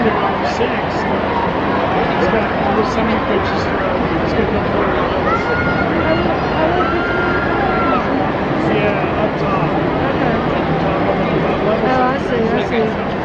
six. It's got all the summer pictures. It's got the yeah, up top. Okay. Top of the level. Oh, I see.